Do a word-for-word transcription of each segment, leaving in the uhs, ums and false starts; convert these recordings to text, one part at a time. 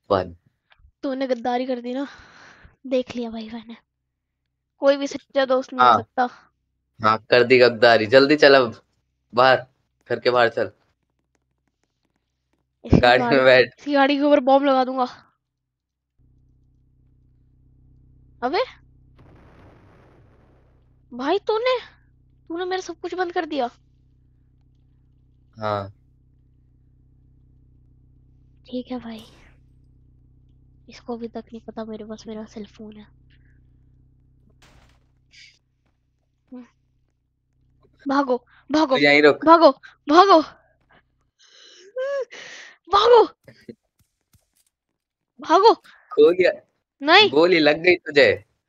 One. तूने गद्दारी कर दी ना, देख लिया भाई मैंने। कोई भी सच्चा दोस्त नहीं हो हाँ सकता। हाँ, कर दी गद्दारी। जल्दी चल अब, बाहर, घर के बाहर चल। इसकी गाड़ी गाड़ी में बैठ। इसकी गाड़ी के ऊपर बॉम्ब लगा दूंगा। अबे भाई, तूने तूने मेरा सब कुछ बंद कर दिया। हाँ। ठीक है भाई, इसको अभी तक नहीं पता मेरे पास मेरा सेल फोन है। हम्म, भागो तो भागो यहीं रुक। भागो भागो भागो भागो। खो गया। नहीं, गोली लग गई तुझे।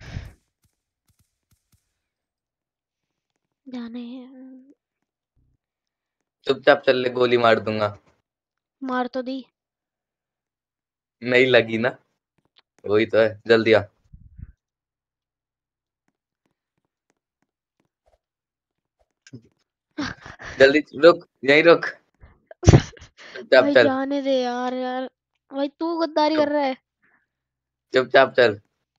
जाने। चुपचाप चल ले, गोली मार दूंगा। मार तो दी। नहीं लगी ना, वही तो है। जल्दी आ। जल्दी रुक, यहीं रुक। चुपचाप भाई चल। जाने दे यार यार। भाई तू गद्दारी कर चुप रहा है। चुपचाप चल।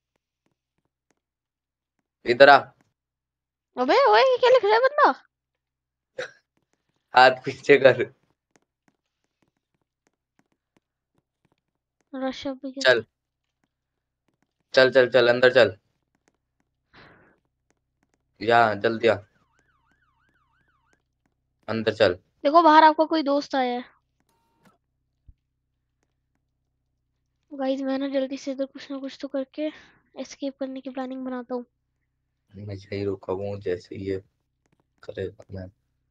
इधर आ। अबे ओए, ये क्या लिख रहा है बंदा। हाथ पीछे कर। रशा भी क्या- चल चल चल चल, अंदर चल। यहाँ जल्दी आ, अंदर चल। देखो बाहर आपका कोई दोस्त आया है। गाइस मैं ना जल्दी से इधर कुछ ना कुछ तो करके एस्केप करने की प्लानिंग बनाता हूँ। मैं यही रुका हूँ, जैसे ये करेगा मैं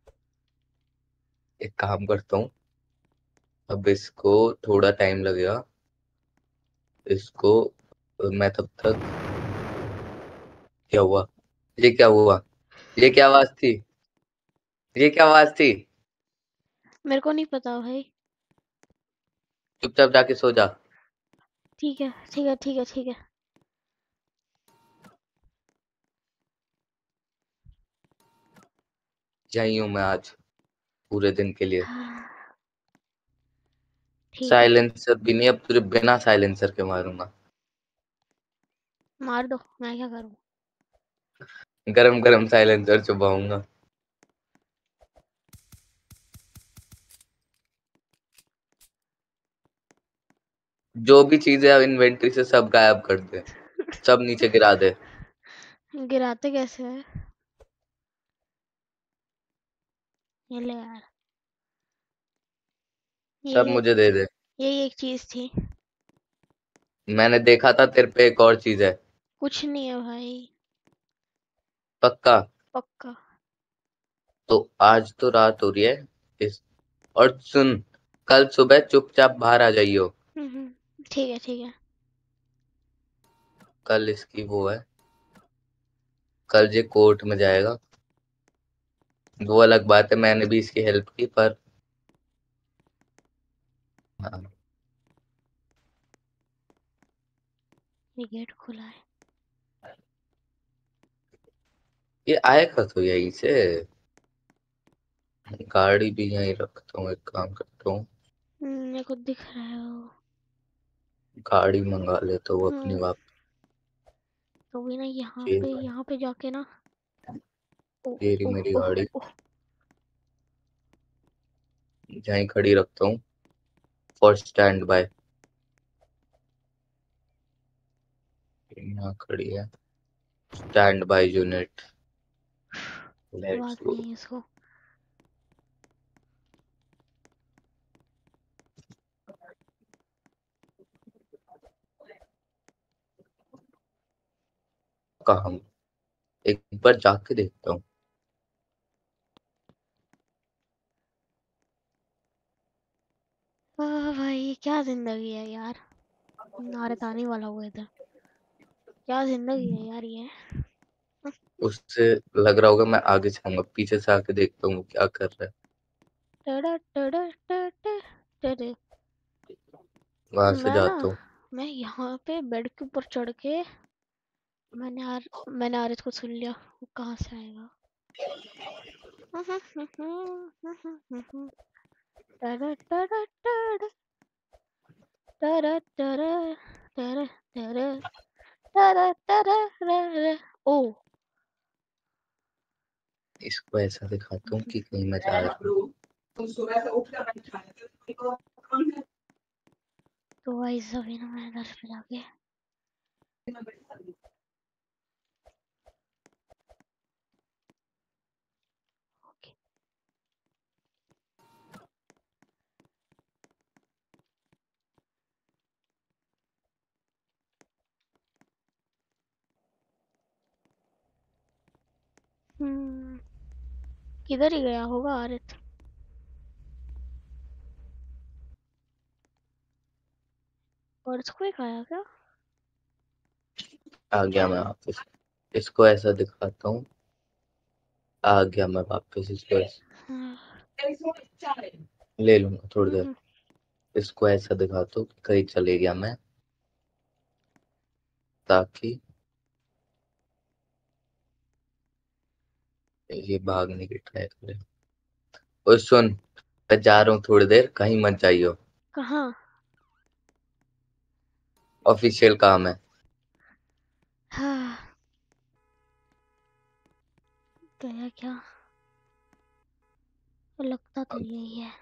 एक काम करता हूँ। अब इसको थोड़ा टाइम लगेगा, इसको मैं तब तक। क्या हुआ? ये क्या हुआ? ये क्या आवाज थी? ये क्या आवाज थी? मेरे को नहीं पता भाई। चुपचाप जाके सो जा। ठीक है ठीक है ठीक है ठीक है। यही हूँ मैं आज, पूरे दिन के लिए। हाँ, ठीक है। साइलेंसर भी नहीं, अब तुझे बिना साइलेंसर के मारूंगा। मार दो, मैं क्या करूँ। गरम गरम साइलेंसर चुबाऊंगा। जो भी चीजें अब इन्वेंटरी से सब गायब कर दे, सब नीचे गिरा दे। गिराते कैसे है। ये ले यार। सब यही एक मुझे दे दे। यही एक चीज थी। मैंने देखा था तेरे पे एक और चीज है। कुछ नहीं है भाई। पक्का? पक्का। तो आज तो रात हो रही है इस, और सुन, कल सुबह चुपचाप बाहर आ जाइयो। हम्म हम्म, ठीक है ठीक है। कल इसकी वो है, कल ये कोर्ट में जाएगा। वो अलग बात है, मैंने भी इसकी हेल्प की, पर हाँ। ये गेट खुला है। ये आएगा तो यहीं से। गाड़ी भी यहीं रखता हूँ, एक काम करता हूँ, हम्म, मेरे को दिख रहा है वो। गाड़ी मंगा लेता हूँ अपनी हम्म, वापस। तो भी ना यहाँ ये पे यहाँ पे जाके ना। ओह ये रही ओह मेरी ओह गाड़ी, ओह। यहीं खड़ी रखता हूँ फॉर स्टैंड बाय। यहाँ खड़ी है, स्टैंड बाय यूनिट। लेट्स आवाज गो। नहीं है इसको। कहाँ? एक बार जाके देखता हूँ। वाह भाई, क्या जिंदगी है यार। नारे ताने वाला हुआ इधर। क्या जिंदगी है यार ये। उससे लग रहा होगा मैं आगे जाऊंगा, पीछे से आके देखता हूँ वो क्या कर रहा है। टडा टडा टडा टडा। वहां से मैं ना जाता हूँ। मैं यहाँ पे बेड के ऊपर चढ़ के मैंने यार मैंने आरिस को सुन लिया। वो कहाँ से आएगा। टडा टडा टडा टरा टरा टरा टरा टरा टरा टरा। ओ इसको ऐसा दिखाता हूँ कि कहीं मैं जा रहा हूँ। तो गाइस अभी ना मैं घर पे जाके ओके हम्म किधर ही गया होगा आरित। और इसको ही खाया क्या? आ गया मैं वापस। इसको ऐसा दिखाता हूँ। आ गया मैं वापस। इसको ऐसा हाँ, ले लूंगा थोड़ी देर। हम्म, इसको ऐसा दिखाता हूँ कि कहीं चले गया मैं, ताकि ये भागने की ट्राई करे। ओए सुन, मैं जा रहा हूँ थोड़ी देर, कहीं मत जाइयो। कहाँ? ऑफिशियल काम है। हाँ गया क्या? लगता तो यही है।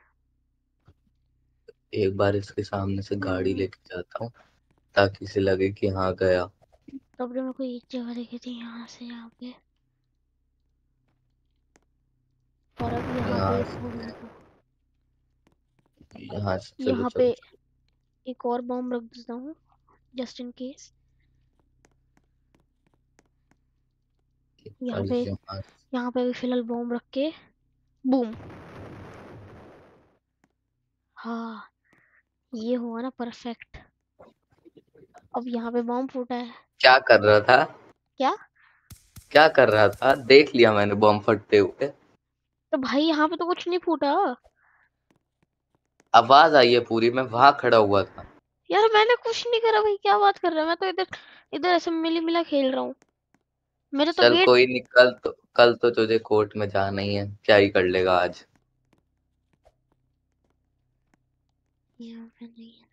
एक बार इसके सामने से गाड़ी हम्म लेके जाता हूँ, ताकि इसे लगे कि हाँ गया। तब मेरे को एक जगह दिखी थी यहाँ से यहाँ पे। और अब यहाँ पे यहाँ एक वो भी देखो। यहाँ से चलो यहाँ पे चलो चलो। एक और बॉम्ब रख देता हूँ जस्ट इन केस। यहाँ और पे यहाँ यहाँ पे भी फिलहाल बॉम्ब रख के बूम। हाँ ये हुआ ना परफेक्ट। अब यहाँ पे बॉम्ब फूटा है। क्या कर रहा था? क्या? क्या कर रहा था? देख लिया मैंने बम फटते हुए। तो भाई यहाँ पे तो कुछ नहीं फूटा। आवाज आई है पूरी, मैं वहां खड़ा हुआ था। यार मैंने कुछ नहीं करा भाई, क्या बात कर रहा है? मैं तो इधर इधर ऐसे मिली मिला खेल रहा हूँ। मेरे तो चल गेट कोई नहीं, कल तो कल तो तुझे कोर्ट में जाना ही है, क्या ही कर लेगा आज। यहाँ पे नहीं है।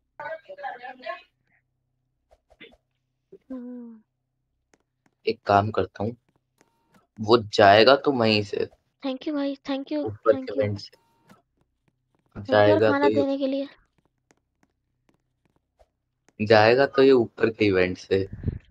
हम्म एक काम करता हूँ, वो जाएगा तो वहीं से, थैंक यू भाई, थैंक यू ऊपर के थैंक यू वेंट से थैंक यू यार जाएगा तो खाना ये देने के लिए। जाएगा तो ये ऊपर के इवेंट से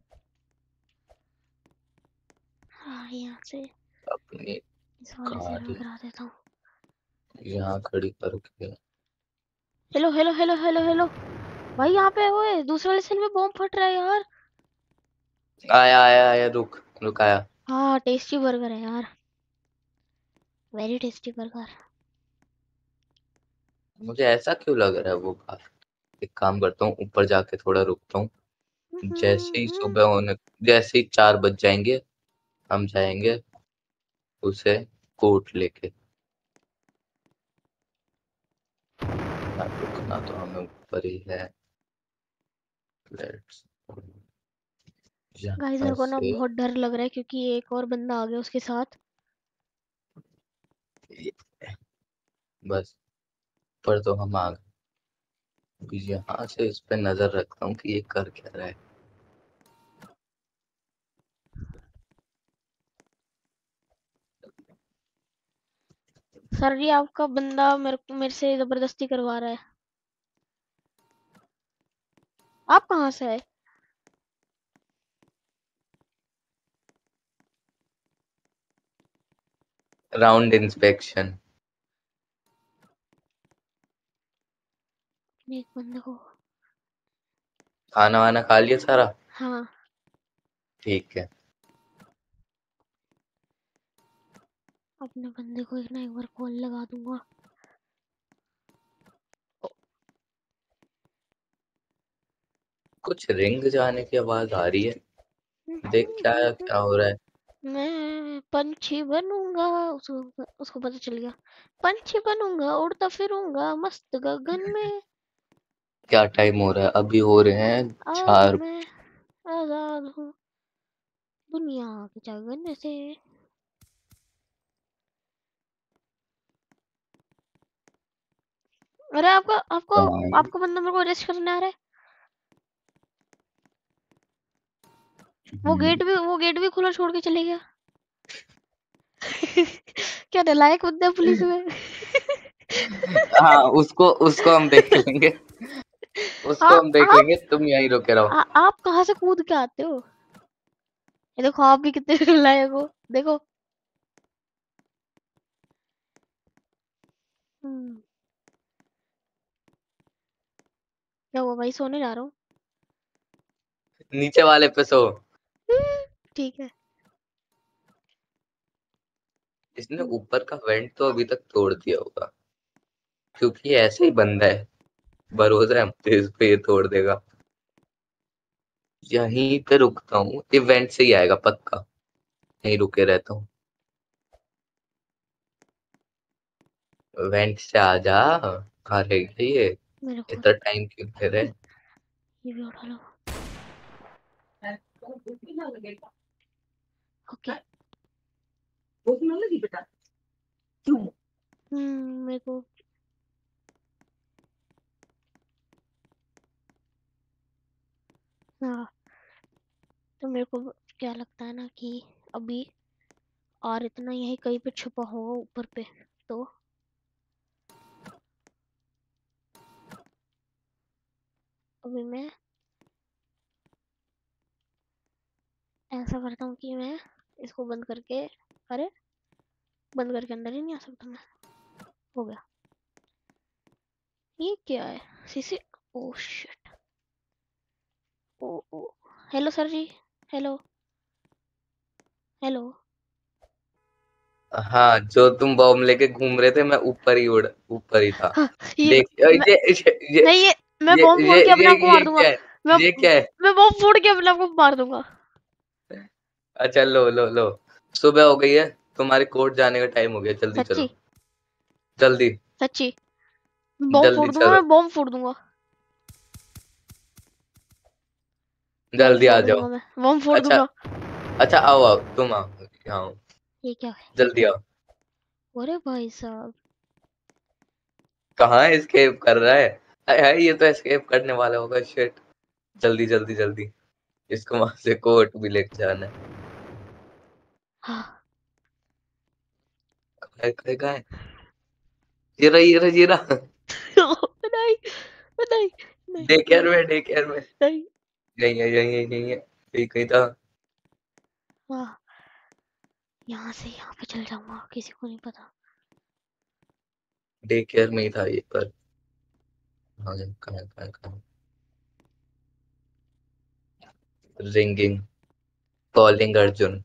हाँ यहाँ से अपनी इस वाले से मैं गाड़ी करा देता हूँ। यहाँ खड़ी करके। Hello hello hello hello hello भाई यहाँ पे ओए दूसरे वाले सेल में बॉम्ब फट रहा है यार। आया आया आया, रुक रुक आया। हाँ टेस्टी बर्गर है यार, वेरी टेस्टी बर्गर। मुझे ऐसा क्यों लग रहा है वो खा। एक काम करता हूँ, ऊपर जाके थोड़ा रुकता हूँ। जैसे ही सुबह होने, जैसे ही चार बज जाएंगे, हम जाएंगे उसे कोर्ट लेके। ना रुकना तो हमें ऊपर ही है। लेट्स गाइस यहाँ मेरे को ना से बहुत डर लग रहा है क्योंकि एक और बंदा आ गया उसके साथ। बस, पर तो हम आ गए। यहाँ से इस पे नजर रखता हूँ कि ये कर क्या रहा है। सर जी आपका बंदा मेरे मेरे से जबरदस्ती करवा रहा है। आप कहाँ से आए? Round inspection. एक बंदे को। खाना वाना खा लिया सारा? हाँ ठीक है। अपने बंदे को एक ना एक बार कॉल लगा दूंगा। कुछ रिंग जाने की आवाज आ रही है। देख क्या क्या हो रहा है। मैं पंछी बनूंगा। उसको उसको पता चल गया। पंछी बनूंगा उड़ता फिरूंगा मस्त गगन में। क्या टाइम हो रहा है? अभी हो रहे हैं आज चार। मैं आजाद हूँ दुनिया के जगन से। अरे आपका आपको भाई आपका बंदा मेरे को अरेस्ट करने आ रहा है। वो गेट भी वो गेट भी खुला छोड़ के चले गया। क्या नालायक बंदा है पुलिस में। हाँ, उसको उसको हम देख लेंगे, हाँ उसको हम देख आप लेंगे, तुम यहीं रुके रहो। आ, आप कहाँ से कूद के आते हो। ये देखो आप भी कितने नालायक हो देखो। हम्म, क्या हुआ भाई सोने जा रहा हूँ। नीचे वाले पे सो। ठीक है। इसने ऊपर का वेंट तो अभी तक तोड़ दिया होगा, क्योंकि ये ऐसे ही बंदा है, भरोसा है मुझे इस पे, ये तोड़ देगा। यहीं पे रुकता हूँ, ये वेंट से ही आएगा पक्का, यहीं रुके रहता हूँ। वेंट से आ जा, कहाँ रह गई ये, मेरे को इतना टाइम क्यों ले रहे। ये भी उठा लो। ओके। हम्म मेरे को हाँ तो मेरे को क्या लगता है ना कि अभी और इतना यही कहीं पे छुपा होगा ऊपर पे। तो अभी मैं ऐसा करता हूँ कि मैं इसको बंद करके अरे बंद करके अंदर ही नहीं आ सकता मैं। हो गया। ये क्या है CC. Oh shit. Oh oh hello sir ji. Hello hello. हाँ, जो तुम बॉम्ब लेके घूम रहे थे, मैं ऊपर ही उड़ ऊपर ही था। हाँ, ये देख, ये मैं ये ये नहीं ये मैं ये बॉम्ब फोड़ ये के अपने ये आप को ये मार दूंगा। क्या है, मैं ये क्या है। मैं बॉम्ब फोड़ के अपने आप को मार दूंगा। अच्छा, लो लो लो, सुबह हो गई है, तुम्हारे कोर्ट जाने का टाइम हो गया, जल्दी सच्ची चलो, जल्दी, सच्ची बॉम्ब जल्दी फोड़ दूंगा चलो, मैं बॉम्ब फोड़ दूंगा। बॉम्ब जल्दी आ फोड़ जाओ। दूंगा मैं बॉम्ब फोड़ अच्छा, दूंगा। अच्छा, आओ आओ, तुम आओ, यहाँ आओ, ये क्या है। जल्दी आओ। अरे भाई साहब। कहाँ एस्केप कर रहा है। हाय हाय, ये तो एस्केप करने वाला होगा, शिट। जल्दी जल्दी जल्दी, इसको वहां से कोर्ट भी लेके जाना है। हाँ। कहाँ है, कहाँ है, कहाँ है? ये रहा, ये रहा, ये रहा। नहीं नहीं नहीं डे नहीं केयर में, डे केयर में। नहीं। यही है, यही है, यही है, यही कहीं था। वाह यहाँ से यहाँ पे चल जाऊंगा किसी को नहीं पता। डे केयर में ही था ये, पर हाँ, कहाँ है, कहाँ है, कहाँ है? Ringing, calling Arjun,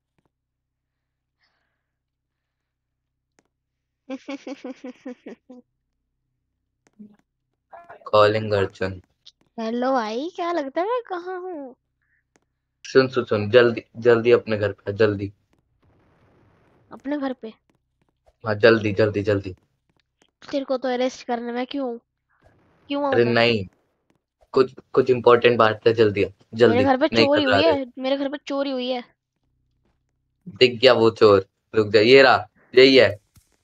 calling Arjun. Hello भाई क्या लगता है मैं कहाँ हूँ। सुन सुन सुन, जल्दी जल्दी अपने घर पे आ, जल्दी। अपने घर पे। हाँ, जल्दी जल्दी जल्दी। तेरे को तो अरेस्ट करने में क्यों क्यों आऊँ अरे मैं। नहीं, कुछ कुछ इम्पोर्टेंट बात है, जल्दी आ, मेरे जल्दी, घर पे नहीं चोरी कर रहा हुई है। है मेरे घर पे चोरी हुई है। दिख गया वो चोर, रुक जा, ये रहा, यही है,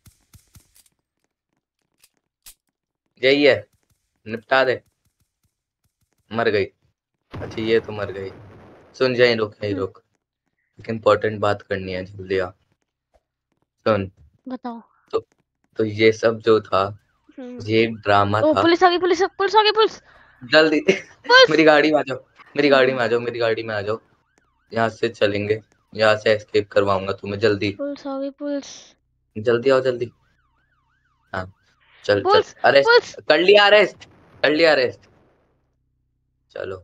यही है, निपटा दे। मर गई। अच्छा, ये तो मर गई। सुन, यहीं रुक, यहीं हम्म, रुक, एक इम्पोर्टेंट बात करनी है, जल्दी आ। सुन, बताओ। तो तो ये सब जो था, हम्म। ये ड्रामा ओ था। पुलिस आ गई पुलिस पुलिस आ गई पुलिस जल्दी पुलिस। मेरी गाड़ी में आ जाओ, मेरी गाड़ी हम्म, में आ जाओ, मेरी गाड़ी में आ जाओ, यहाँ से चलेंगे, यहाँ से एस्केप करवाऊंगा तुम्हें, जल्दी, पुलिस आ गई पुलिस जल्दी आओ, जल्दी। हाँ, चल चल, पुलिस अरेस्ट पुलिस। कर लिया, अरेस्ट कर लिया, अरेस्ट। चलो,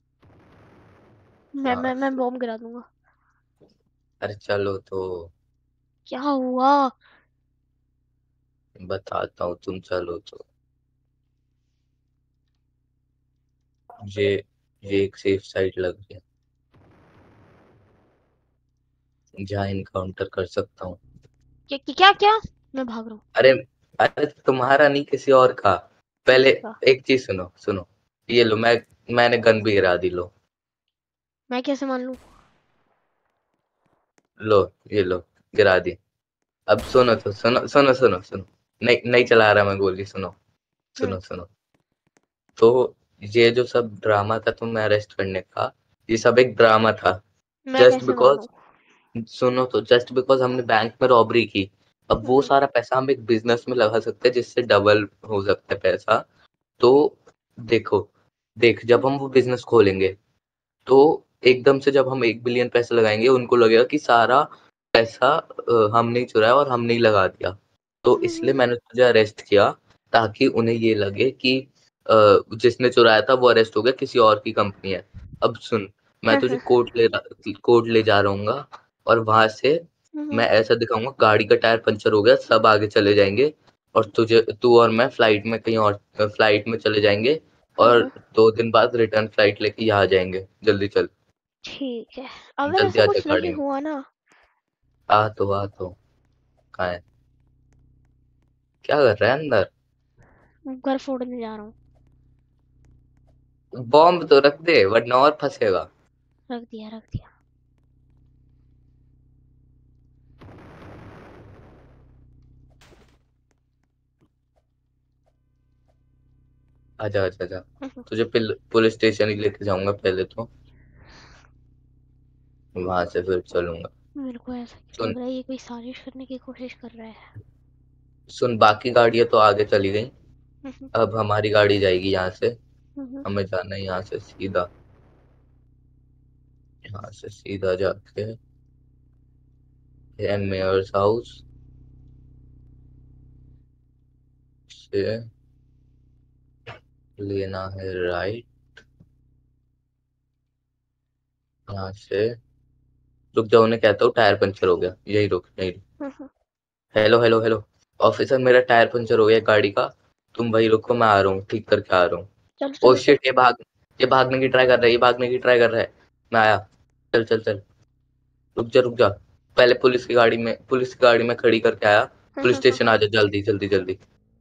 मैं यहाँ मैं मैं से, बॉम्ब गिरा दूंगा। अरे चलो तो, क्या हुआ। बताता हूँ, तुम चलो तो। ये ये एक सेफ साइड लग रही है, जहाँ इनकाउंटर कर सकता हूँ। क्या क्या क्या मैं भाग रहा हूँ। अरे, अरे तुम्हारा नहीं, किसी और का। पहले किसका। एक चीज सुनो, सुनो, ये लो, मैं मैंने गन भी गिरा दी, लो, मैं कैसे मान लूँ। लो, ये लो, गिरा दी। अब सुनो तो, सुनो सुनो सुनो सुनो, नहीं नहीं चला रहा मैं गोली, सुनो। हम्म। सुनो सुनो। तो ये जो सब ड्रामा था तुम्हें अरेस्ट करने का, ये सब एक ड्रामा था। मैं जस्ट कैसे बिकॉज, मानूं? सुनो तो, जस्ट बिकॉज हमने बैंक में रॉबरी की, अब वो हम्म। सारा पैसा हम एक बिजनेस में लगा सकते हैं जिससे डबल हो सकता है पैसा। तो देखो, देख जब हम वो बिजनेस खोलेंगे तो एकदम से जब हम एक बिलियन पैसे लगाएंगे उनको लगेगा कि सारा पैसा अ, हमने ही चुराया और हमने ही लगा दिया। तो इसलिए हम्म। मैंने तुझे अरेस्ट किया, ताकि उन्हें ये लगे कि अ, जिसने चुराया था वो अरेस्ट हो गया, किसी और की कंपनी है। अब सुन, मैं तुझे कोर्ट ले कोर्ट ले जा रहूंगा, और वहां से हम्म। मैं ऐसा दिखाऊंगा गाड़ी का टायर पंचर हो गया, सब आगे चले जाएंगे, और तुझे, तू और मैं फ्लाइट में कहीं और फ्लाइट में चले जाएंगे, और हम्म। दो दिन बाद रिटर्न फ्लाइट लेके यहाँ आ जाएंगे। जल्दी चल, ठीक है, अगर जल्दी ऐसा आ जा कुछ गाड़ी नहीं में। हुआ ना, आ तो आ तो कहाँ है? क्या कर रहा है अंदर? घर फोड़ने जा रहा हूँ। बॉम्ब तो रख दे वरना और फंसेगा। रख दिया, रख दिया। आजा आजा आजा, हम्म। तुझे पिल- पुलिस स्टेशन ही लेके जाऊंगा पहले तो, वहां से फिर चलूंगा। मेरे को ऐसा सुन लग रहा है ये कोई साजिश करने की कोशिश कर रहा है। सुन, बाकी गाड़ियां तो आगे चली गई, हम्म। अब हमारी गाड़ी जाएगी यहाँ से। हम्म। हमें जाना है यहाँ से सीधा, यहाँ से सीधा जाके मेयर्स हाउस से लेना है राइट, यहाँ से। रुक जाओ, उन्हें कहता हूँ टायर पंचर हो गया, यही रुक, यही रुक। हम्म। हेलो हेलो हेलो, ऑफिसर मेरा टायर पंचर हो गया गाड़ी का, तुम वही रुको, मैं आ रहा हूँ, ठीक करके आ रहा हूँ। चलो ओ चलो चलो। शिट, ये भाग ये भागने की ट्राई कर रहा है, ये भागने की ट्राई कर रहा है। मैं आया, चल चल चल। रुक जा रुक जा, पहले पुलिस की गाड़ी में पुलिस की गाड़ी में खड़ी करके आया। पुलिस हम्म। स्टेशन आ जा, जल्दी जल्दी जल्दी।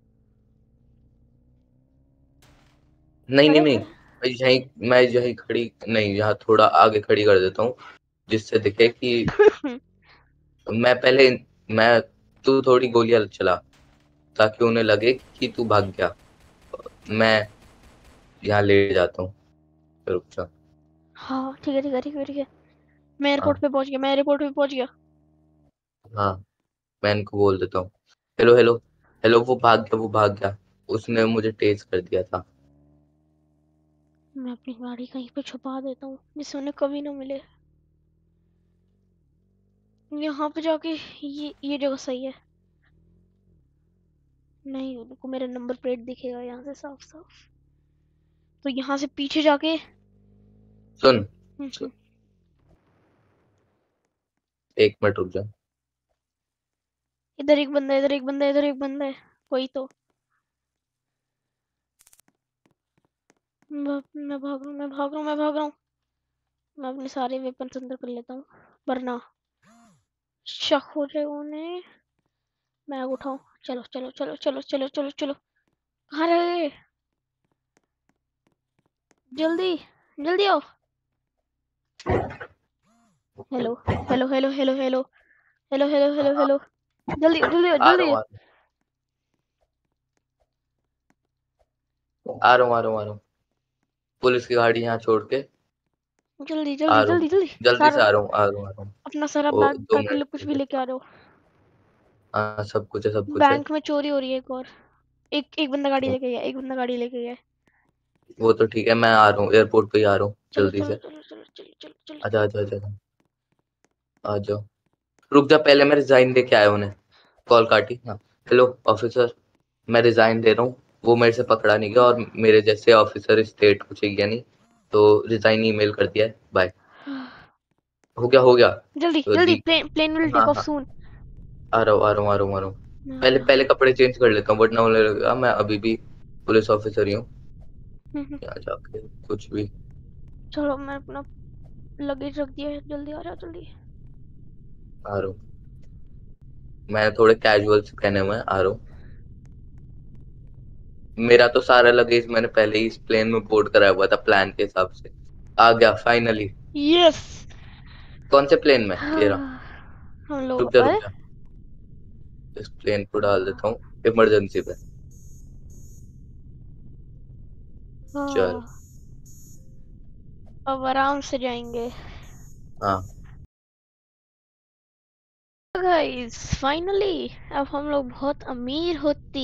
नहीं नहीं अरे नहीं, अरे। मैं यहीं मैं यहीं खड़ी नहीं, यहाँ थोड़ा आगे खड़ी कर देता हूँ, जिससे दिखे कि मैं पहले मैं तू थोड़ी गोलियां चला, ताकि उन्हें लगे कि तू भाग गया। मैं यहाँ ले जाता हूँ, रुक जा। हाँ ठीक है ठीक है ठीक है ठीक है। मैं एयरपोर्ट हाँ पे पहुंच गया, मैं एयरपोर्ट पे पहुंच गया। हाँ, मैं इनको बोल देता हूँ। हेलो हेलो हेलो, वो भाग गया, वो भाग गया, उसने मुझे तेज कर दिया था। मैं अपनी गाड़ी कहीं पे छुपा देता हूँ जिससे उन्हें कभी ना मिले। यहाँ पे जाके, ये ये जगह सही है। नहीं, उनको मेरा नंबर प्लेट दिखेगा यहाँ से साफ साफ। तो यहाँ से पीछे जाके। सुन, हम्म। सुन, हम्म। एक मिनट रुक जा। इधर एक बंदा है, इधर एक बंदा है, इधर एक बंदा है। कोई तो। मैं मैं भाग रहा हूँ, मैं भाग रहा हूँ, मैं भाग रहा हूँ। मैं अपने सारे वेपन्स अंदर कर लेता हूँ, वरना शक हो जाए उन्हें। मैं उठाऊं। चलो चलो चलो चलो चलो चलो चलो। कहाँ रहे? जल्दी, जल्दी आओ। Hello hello hello hello hello hello hello hello हाँ, हेलो। जल्दी जल्दी आ रहा जल्दी। हूँ आ आ रहा हूँ आ रहा हूँ आ रहा हूँ, पुलिस की गाड़ी यहाँ छोड़ के जल्दी आ जल्दी रहा हूँ, जल्दी जल्दी। जल्दी से सारा आ रहा हूँ आ रहा हूँ आ रहा हूँ। अपना सारा ओ, बैग दो पैक कर लो, कुछ भी मिनट। लेके आ जाओ। हाँ, सब कुछ है, सब कुछ है। बैंक में चोरी हो रही है एक और। एक एक बंदा गाड़ी लेके गया, एक बंदा गाड़ी लेके गया। वो तो ठीक है, मैं आ रहा हूँ, एयरपोर्ट पे ही आ रहा हूँ, चलो जल्दी चलो से। चलो चलो चलो चलो चलो आजा चलो। आजा आजा आजा, आ जाओ। रुक जा, पहले मैं रिजाइन दे के आया, उन्हें कॉल काटी। हाँ, हेलो ऑफिसर, मैं रिजाइन दे रहा हूँ, वो मेरे से पकड़ा नहीं गया, और मेरे जैसे ऑफिसर स्टेट को चाहिए नहीं, तो रिजाइन ईमेल कर दिया है, बाय। हो गया हो गया। जल्दी तो जल्दी, दी, प्लेन प्लेन विल हाँ टेक ऑफ हाँ, सून। आ रहा हूँ आ रहा हूँ आ रहा हूँ आ रहा हूँ। मैं आ पहले गया। पहले कपड़े चेंज कर लेता हूँ, वरना उन्हें लगेगा मैं अभी भी पुलिस ऑफिसर ही हूँ। हम्म, हम्म। यहाँ जाके कुछ भी। चलो, मैं अपना लगेज रख दिया है, जल्दी आ जाओ जल्दी। आ रहा हूँ, मैं थोड़े कैजुअल से पहने हुए हैं, आ रहा हूँ। मेरा तो सारा लगेज मैंने पहले ही इस प्लेन में बोर्ड कराया हुआ था प्लान के हिसाब से। आ गया फाइनली। यस। कौन से प्लेन में? ये रहा। हम लोग, रुक जा रुक अरे जा, इस प्लेन को डाल देता हूँ इमरजेंसी पे। चल। हाँ, अब आराम से जाएंगे। हाँ गाइस फाइनली अब हम लोग बहुत अमीर होती,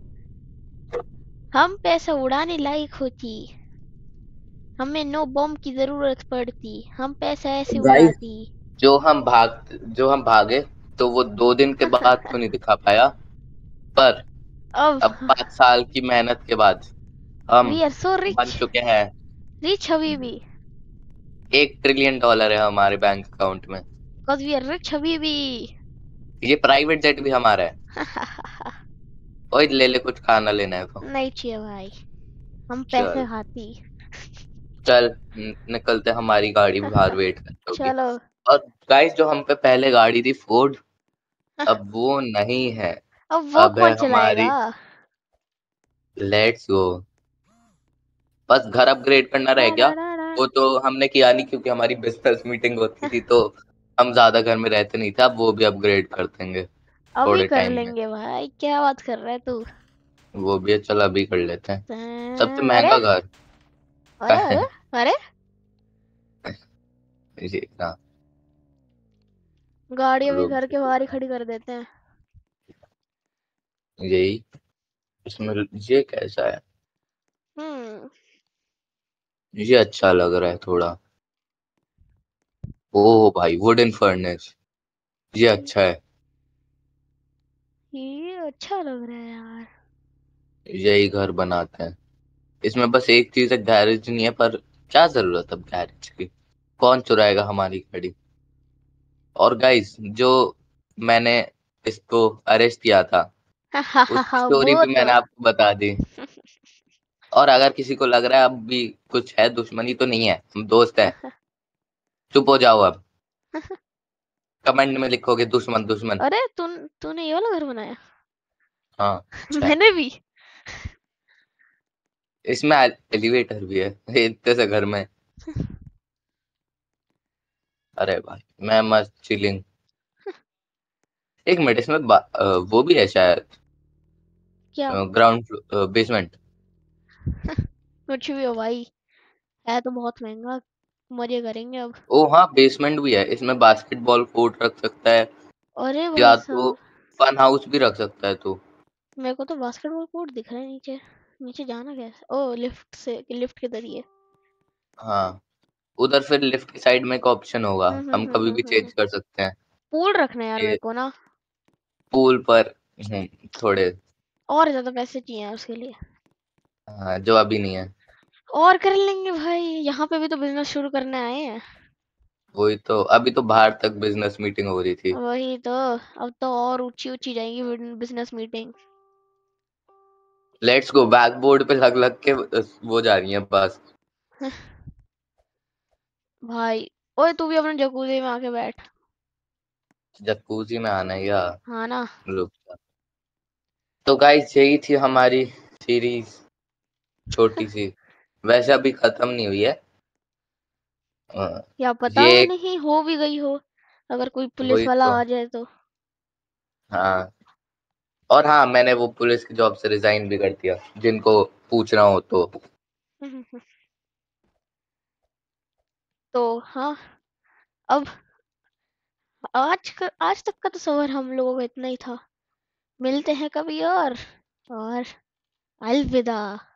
हम पैसा उड़ाने लायक होती, हमें नो बॉम्ब की जरूरत पड़ती, हम पैसा ऐसे गाइस, उड़ाती। जो हम भाग जो हम भागे, तो वो दो दिन के बाद तो नहीं दिखा पाया, पर अब अब पाँच साल की मेहनत के बाद हम वी आर सो बन रिच, चुके हैं। रिच हबीबी, एक ट्रिलियन डॉलर है हमारे बैंक अकाउंट में। cause we are rich हबीबी। ये प्राइवेट जेट भी हमारा है। ओए ले ले, कुछ खाना लेना है तो। नहीं चाहिए भाई, हम पैसे चल खाती। चल, न- निकलते, हमारी गाड़ी बाहर वेट कर रही होगी। चलो। और गाइस, जो हम पे पहले गाड़ी थी फोर्ड, अब वो नहीं है। अब वो अब है कौन चलाएगा? हमारी। Let's go. बस घर अपग्रेड करना रह गया। डाडाडाडा। वो तो हमने किया नहीं, क्योंकि हमारी बिजनेस मीटिंग होती थी, तो हम ज्यादा घर में रहते नहीं थे। अब वो भी अपग्रेड कर देंगे अभी थोड़े कर टाइम में। लेंगे भाई, क्या बात कर रहा है तू? वो भी है, चल अभी कर लेते हैं। सबसे अरे महंगा घर अरे अरे अरे, ये ना। गाड़ी अभी रुक घर के बाहर ही जा, खड़ी कर देते हैं। यही। इसमें ये कैसा है? हम्म। ये अच्छा लग रहा है थोड़ा। ओह भाई, वुडन फर्नेस, ये अच्छा है। ये अच्छा लग रहा है यार। यही घर बनाते हैं। इसमें बस एक चीज है, गैरेज नहीं है, पर क्या जरूरत है गैरेज की? कौन चुराएगा हमारी गाड़ी? और गाइस, जो मैंने इसको अरेस्ट किया था, हा हा हा उसकी हा, स्टोरी वो भी तो। मैंने आपको बता दी। और अगर किसी को लग रहा है अब भी कुछ है, दुश्मनी तो नहीं है, हम दोस्त हैं। चुप हो जाओ अब। कमेंट में लिखोगे दुश्मन दुश्मन। अरे तू तूने ये वाला घर बनाया? हाँ, अच्छा है। मैंने भी। इसमें एलिवेटर भी है इतने से घर में। अरे भाई, मैं मस्त चिलिंग। एक मिनट, इसमें बा- अ, वो भी है शायद, क्या? Ground basement. कुछ भी हो भाई, है तो बहुत महंगा। मजे करेंगे अब। ओ हाँ, बेसमेंट भी है इसमें, बास्केटबॉल कोर्ट रख सकता है, अरे या भाई तो साहब, फन हाउस भी रख सकता है तू। मेरे को तो बास्केटबॉल कोर्ट दिख रहा है नीचे। नीचे जाना कैसे? ओ लिफ्ट से, लिफ्ट के जरिए। हाँ, उधर फिर लिफ्ट की साइड में एक ऑप्शन होगा, हम्म हम्म हम हम्म कभी हम्म भी हम्म हम्म। चेंज कर सकते हैं। पूल रखना है यार मेरे ये को ना। पूल पर हम्म, थोड़े। और ज्यादा पैसे चाहिए यार उसके लिए। हाँ, जो अभी नहीं है। और कर लेंगे भाई, यहाँ पे भी तो बिजनेस शुरू करने आए हैं। वही तो, अभी तो बाहर तक बिजनेस मीटिंग हो रही थी। वही तो। अब तो और ऊंची ऊंची जाएंगी business meeting. Let's go, backboard पे लग लग के वो जा रही है बस। भाई, ओए तू भी अपने जकूजी में आके बैठ। जकूजी में आना है या? हाँ ना। रुक जा। तो गाइस, यही थी हमारी सीरीज, छोटी सी। वैसे अभी खत्म नहीं हुई है। अ, क्या पता ये नहीं हो भी गई हो, अगर कोई पुलिस वही वाला तो। आ जाए तो। हाँ, और हाँ, मैंने वो पुलिस की जॉब से रिजाइन भी कर दिया, जिनको पूछना हो तो। तो हाँ, अब आज का, आज तक का तो सफर हम लोगों का इतना ही था। मिलते हैं कभी और और अलविदा।